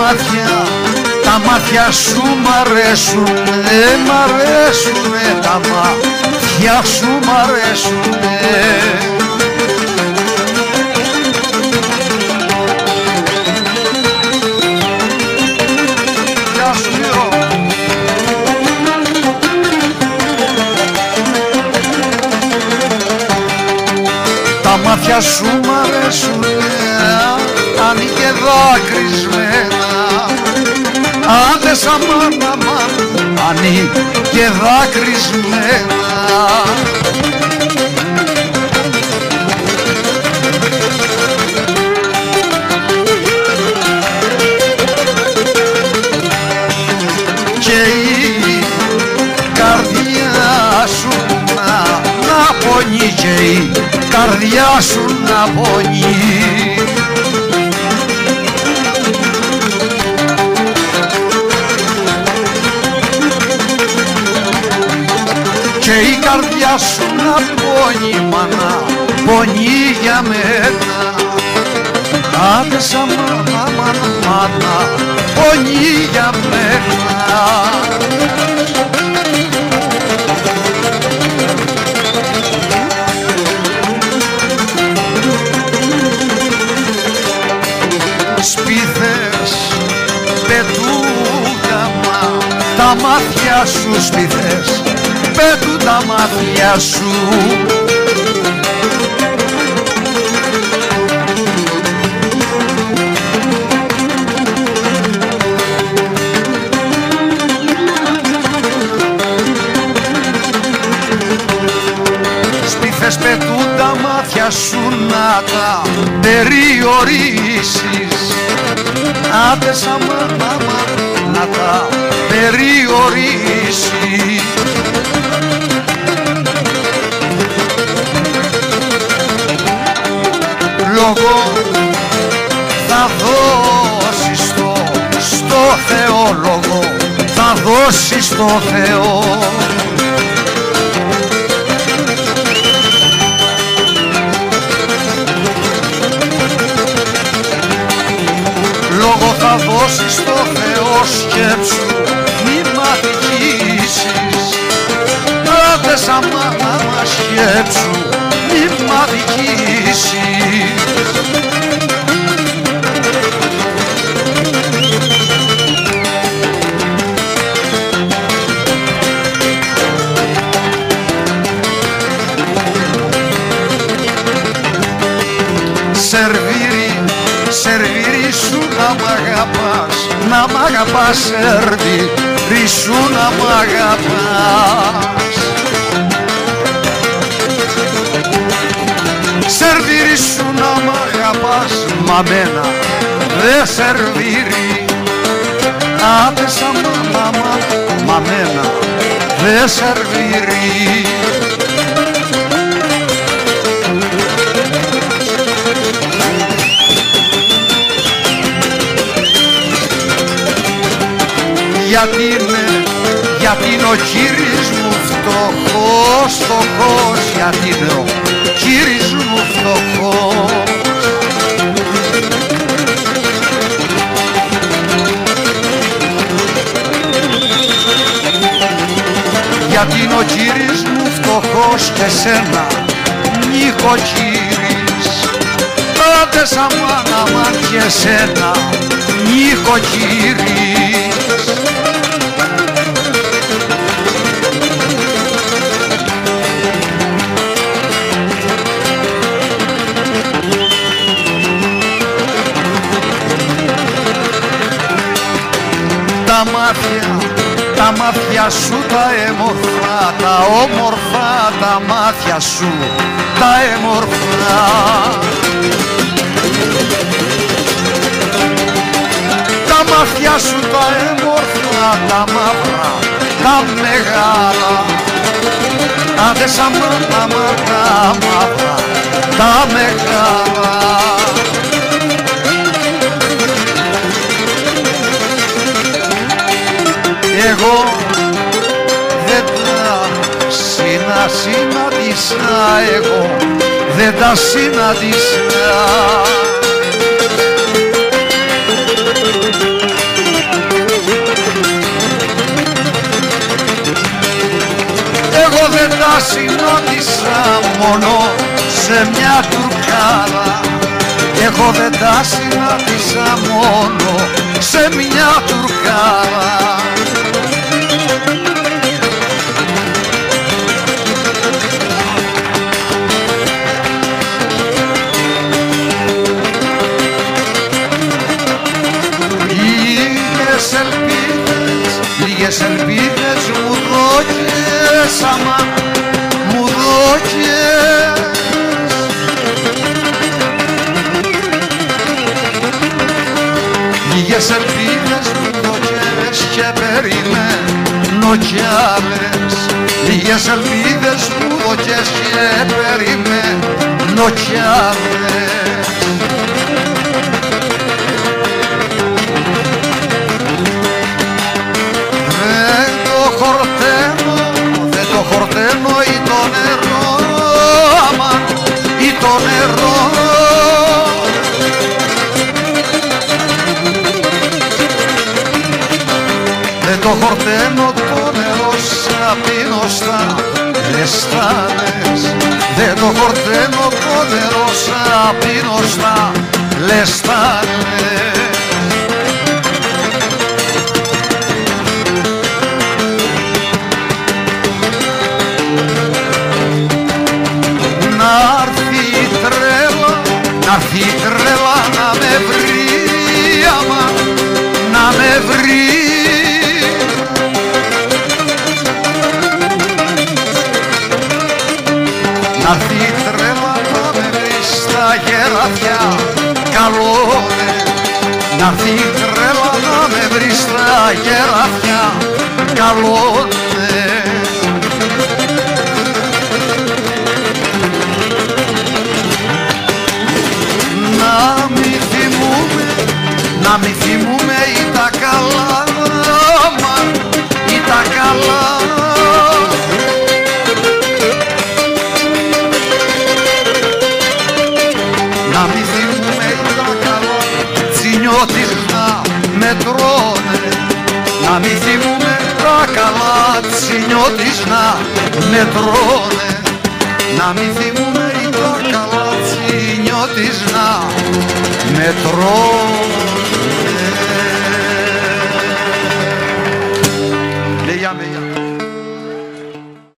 τα μάτια σου μ' αρέσουνε, μ' αρέσουνε, τα μάτια σου μ' αρέσουνε. Τα μάτια σου μ' αρέσουνε, αν και δάκρυσμένα, άντε σαν μάνα, αν και δάκρυσμένα. Και η καρδιά σου να πονεί, και η καρδιά σου να πονεί. Και η καρδιά σου να πονεί, μάνα, πονεί για μένα. Άντε σαν μάνα, μάνα, πονεί για μένα. Σπίθες πετούν τα μάτια σου, σπίθες πετούν τα μάτια σου. Σπίθες πετούν τα μάτια σου να τα περιορίσεις. Άντε σαν μάνα, να τα περιορίσεις. Λόγο θα δώσεις στο Θεό, λόγο θα δώσεις στο Θεό. Λόγο θα δώσεις στο Θεό, σκέψου μη μ' αδικήσεις. Άντε σαν μάνα, σκέψου μη μ' αδικήσεις. Σερβίρι σου να μ' αγαπάς, να μ' αγαπάς, σερβίρι σου να μ' αγαπάς. Σερβίρι σου να μ' αγαπάς, μα μένα δε σερβίρι. Άντε σαν μάνα, μα μένα δε σερβίρι. Γιατί είναι ο κύρις μου φτωχός, φτωχός, γιατί είναι ο κύρις μου φτωχός. Γιατί είναι ο κύρις μου φτωχός και σένα νοικοκύρης. Άντε σαν μάνα, μαν και σένα νοικοκύρης. Τα μάτια σου τα έμορφα, τα όμορφα, τα μάτια σου τα έμορφα. Τα μάτια σου τα έμορφα, τα μαύρα, τα μεγάλα. Άντε σαν μάνα, τα μαύρα, τα μεγάλα. Εγώ δεν τα συναντήσα, εγώ δεν τα συναντήσα. μόνο σε μια τουρκάδα. Εγώ δεν τα συνάντησα μόνο σε μια τουρκάδα. Λίγες ελπίδες μου δώκες, άμα μου δώκες. Λίγες ελπίδες μου δώκες και περιμένω κι άλλες. Λίγες ελπίδες μου δώκες και περιμένω κι άλλες. Δεν το χορταίνω ή το νερό, αμάν ή το νερό. Δεν το χορταίνω το νερό, σαν πίνω στα λεστάνες. Δεν το χορταίνω το νερό, σαν πίνω στα λεστάνες. Να'ρθεί η τρέλα να με βρει, άμα να με βρει. Να'ρθεί η τρέλα να με βρει στα γεραφιά, καλό ναι. Να'ρθεί η τρέλα να με βρει στα γεραφιά, καλό ναι. Να μη θυμούμε ή τα καλά, ή τα καλά. Να μη θυμούμε ή τα καλά, τσινιώτης να με τρώνε. Να μη θυμούμε τα καλά, τσινιώτης να με τρώνε. Να μη θυμούμε ή τα καλά, τσινιώτης να με τρώνε. Bella, bella.